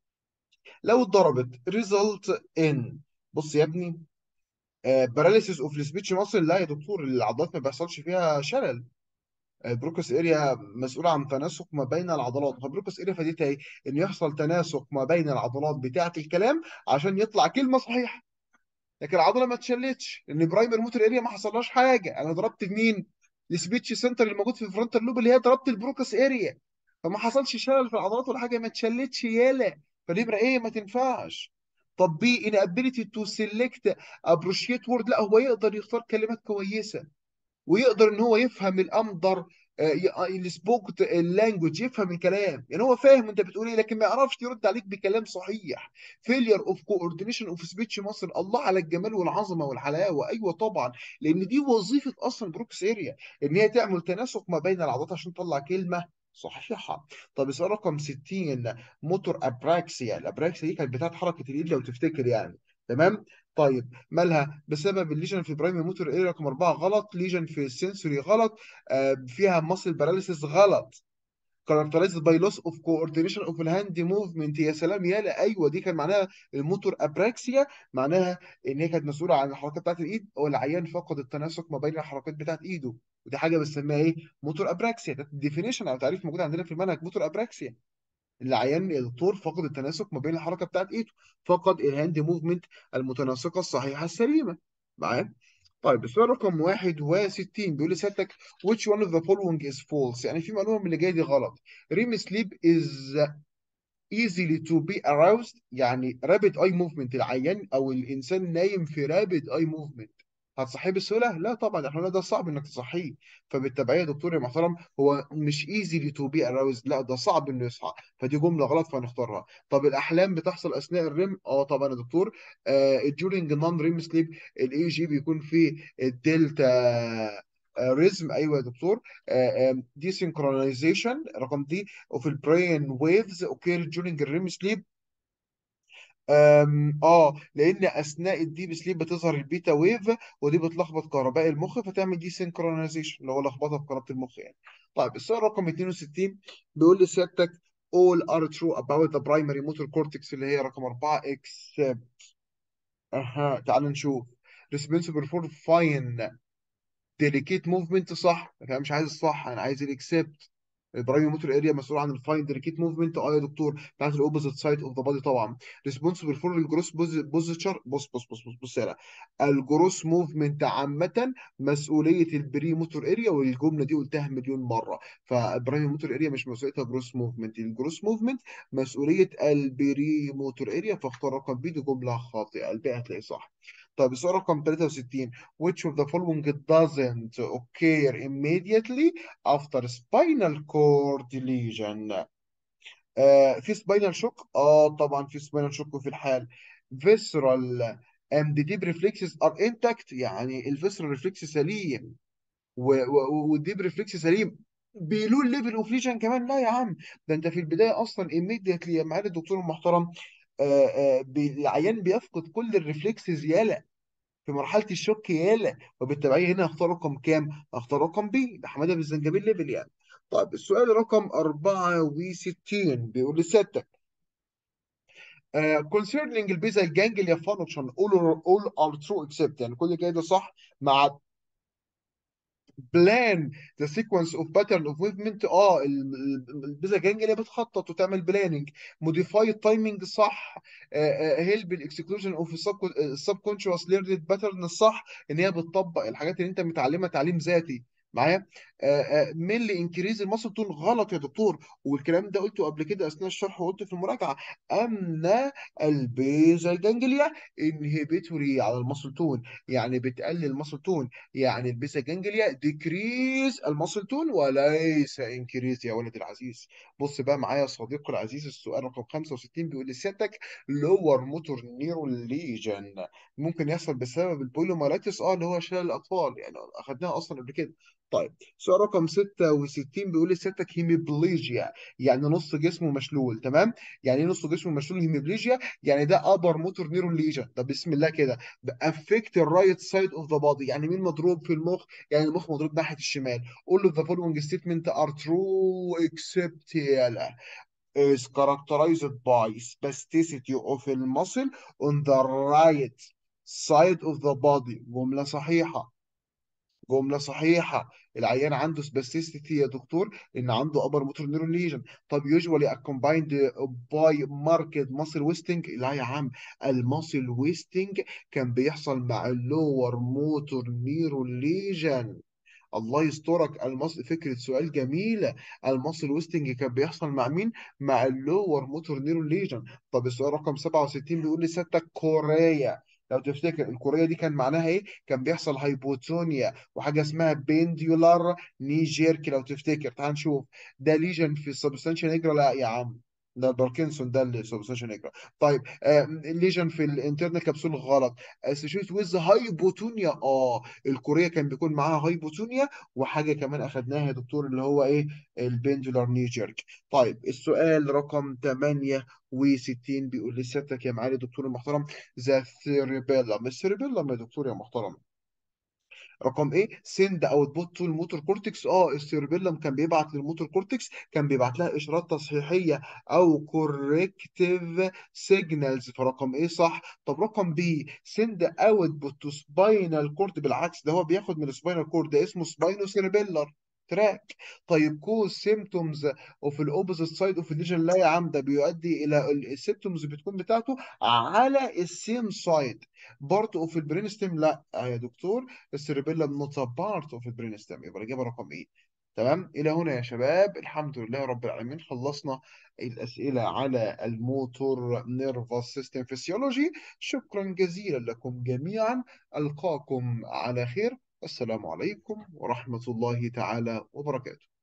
لو اتضربت ريزلت ان، بص يا ابني، باراليسيس اوف السبيتش ماسل. لا يا دكتور، العضلات ما بيحصلش فيها شلل. البروكس اريا مسؤوله عن تناسق ما بين العضلات، فالبروكس اريا فاديتها ايه؟ ان يحصل تناسق ما بين العضلات بتاعه الكلام عشان يطلع كلمه صحيحه. لكن العضله ما اتشلتش، لان برايمر موتور اريا ما حصلهاش حاجه. انا ضربت مين؟ السبيتش سنتر اللي موجود في الفرونتال لوب، اللي هي ضربت البروكس اريا، فما حصلش شلل في العضلات ولا حاجه، ما اتشلتش يالا. فالابره ايه؟ ما تنفعش. طب بي inability to select appropriate word، لا هو يقدر يختار كلمات كويسه، ويقدر ان هو يفهم الامضر، السبوك اللانجوج، يفهم الكلام، يعني هو فاهم انت بتقول ايه لكن ما يعرفش يرد عليك بكلام صحيح. فيلير اوف كوردينيشن اوف سبيتش مصر. الله على الجمال والعظمه والحلاوه، ايوه طبعا، لان دي وظيفه اصلا بروكس اريا، ان هي تعمل تناسق ما بين العضلات عشان تطلع كلمه صحيحه. طب السؤال رقم 60 موتور ابراكسيا. الابراكسيا دي كانت بتاعت حركه الايد لو تفتكر يعني، تمام. طيب مالها؟ بسبب الليجن في برايمري موتور اريا رقم 4 غلط، ليجن في السنسوري غلط، فيها ماسل باراليسيس غلط، characterized by loss of coordination of the hand movement. يا سلام يالا، ايوه دي كان معناها الموتور ابراكسيا، معناها ان هي كانت مسؤوله عن الحركات بتاعت الايد، او العيان فقد التناسق ما بين الحركات بتاعت ايده، ودي حاجه بنسميها ايه؟ موتور ابراكسيا. ده ديفينيشن او تعريف موجود عندنا في المنهج، موتور ابراكسيا. العيان الدكتور فقد التناسق ما بين الحركه بتاعت ايده، فقد الهاند موفمنت المتناسقه الصحيحه السليمه. معايا؟ طيب السؤال رقم 61 بيقول لي سيادتك which one of the following is false؟ يعني في معلومه من اللي جايه دي غلط. REM sleep is easily to be aroused، يعني rapid eye movement، العيان او الانسان نايم في rapid eye movement هتصحيه بسهوله؟ لا طبعا، احنا قلنا ده صعب انك تصحيه. فبالتبعيه يا دكتور يا محترم، هو مش easily to be aroused، لا ده صعب انه يصحى، فدي جمله غلط فهنختارها. طب الاحلام بتحصل اثناء الريم؟ اه طبعا يا دكتور. during non REM sleep الاي جي بيكون فيه الدلتا ريزم، ايوه يا دكتور. دي سينكرونايزيشن رقم دي، وفي البرين ويفز اوكي during الريم سليب. لان اثناء الديب سليب بتظهر البيتا ويف، ودي بتلخبط كهرباء المخ فتعمل دي سينكرونايزيشن اللي هو لخبطه في قناه المخ يعني. طيب السؤال رقم 62 بيقول لي سيادتك all are true about the primary motor cortex اللي هي رقم 4 except. اها تعال نشوف. responsible for fine delicate movement صح، انا مش عايز الصح، انا عايز الاكسبت. البرايمري موتور اريا مسؤول عن الفاين ديليكيت موفمنت، اه يا دكتور، بتاعت الاوبوزيت سايد اوف ذا بادي طبعا. ريسبونسبل فور الجروس بوزيتشر، بص يلا، الجروس موفمنت عامه مسؤوليه البري موتور اريا، والجمله دي قلتها مليون مره. فالبرايمري موتور اريا مش مسؤوليتها جروس موفمنت، الجروس موفمنت مسؤوليه البري موتور اريا، فاختار رقم بي، دي جمله خاطئه، الباقي هتلاقي صح. طيب السؤال رقم 63 which of the following doesn't occur immediately after spinal cord lesion؟ في spinal shock؟ اه طبعا في spinal shock في الحال. visceral and deep reflexes are intact، يعني الفيسرال ريفلكس سليم والديب ريفلكس سليم، بيلو ليفل اوف ليجن كمان؟ لا يا عم، ده انت في البدايه اصلا immediately يا معالي الدكتور المحترم، العيان بيفقد كل الريفلكسز يالا في مرحله الشك يالا، وبالتبعيه هنا هختار رقم كام؟ هختار رقم بي، ده حماده بالزنجبيل ليفل يعني. طيب السؤال رقم 64 بيقول لسيادتك concerning البيزال جانجليا فانكشن all are true except، يعني كل كده صح مع بلان ذا سيكونس اوف باترن اوف موفمنت. اه البيزا جانجليا بتخطط وتعمل بلاننج. موديفاي تايمنج صح. هيلب الاكسكلوجن اوف السب كونشوس ليرند باترن الصح، ان هي بتطبق الحاجات اللي انت متعلمها تعليم ذاتي. معايا؟ مينلي انكريز الماسل تون غلط يا دكتور، والكلام ده قلته قبل كده اثناء الشرح وقلته في المراجعه. امنا البيزا جانجليا انهبيتوري على الماسل تون، يعني بتقلل الماسل تون، يعني البيسا جانجليا ديكريز الماسل تون وليس انكريز يا ولد العزيز. بص بقى معايا يا صديقي العزيز، السؤال رقم 65 بيقول لسيادتك لور موتور نيرون ليجن ممكن يحصل بسبب البوليومايلايتس، اه اللي هو شلل الاطفال، يعني اخدناها اصلا قبل كده. طيب سؤال رقم 66 بيقول لسيادتك هيميبليجيا، يعني نص جسمه مشلول، تمام؟ يعني ايه نص جسمه مشلول هيميبليجيا؟ يعني ده ابر موتور نيرون ليجن، ده بسم الله كده affect the right side of the body، يعني مين مضروب في المخ؟ يعني المخ مضروب ناحية الشمال. all of the following statement are true except يلا is characterized by spasticity of the muscle on the right side of the body. جملة صحيحة، جملة صحيحة. العيان عنده spasticity يا دكتور ان عنده upper motor neuron lesion. طب usually accompanied by marked muscle wasting؟ لا يا عم، الماسل wasting كان بيحصل مع اللور موتور نيرون ليجن. الله يسترك، فكرة سؤال جميلة. الماسل ويستنج كان بيحصل مع مين؟ مع اللور موتور نيرون ليجن. طب السؤال رقم 67 بيقول لي ستة كوريا، لو تفتكر الكوريا دي كان معناها ايه؟ كان بيحصل هايبوتونيا وحاجة اسمها بينديولار ني جيرك، لو تفتكر. تعال نشوف، ده ليجن في السبستانشيا نيجرا؟ لا يا عم، ده الباركنسون، ده اللي سوبستانشال نيجرا. طيب الليجن في الانترنال كبسول غلط. اسوشيت ويز هايبوتونيا، الكوريا كان بيكون معاها هايبوتونيا. وحاجه كمان اخدناها يا دكتور اللي هو ايه؟ البندولار ني جيرك. طيب السؤال رقم 68 بيقول لسيادتك يا معالي الدكتور المحترم: ذا ثيربيلم، الثيربيلم يا دكتور يا محترم، رقم ايه؟ سند اوت بوت تو الموتور كورتكس. السيربيلم كان بيبعت للموتور كورتكس، كان بيبعت لها اشارات تصحيحيه او كوركتيف سيجنالز، فرقم ايه صح. طب رقم بي: سند اوت بوت تو سباينال كورد، بالعكس ده هو بياخد من السباينال كورد، ده اسمه سباينو سيربيلر تراك. طيب كوز سيمتومز اوف الاوبوزيت سايد اوف الليجن، لا يا عم ده بيؤدي الى السيمتومز بتكون بتاعته على السيم سايد. بارت اوف البرين ستيم، لا يا دكتور، السيربيلم نوت بارت اوف البرين ستيم، يبقى الاجابه رقم ايه. تمام. الى هنا يا شباب الحمد لله رب العالمين خلصنا الاسئله على الموتور نيرفس سيستم فيسيولوجي. شكرا جزيلا لكم جميعا، القاكم على خير. السلام عليكم ورحمه الله تعالى وبركاته.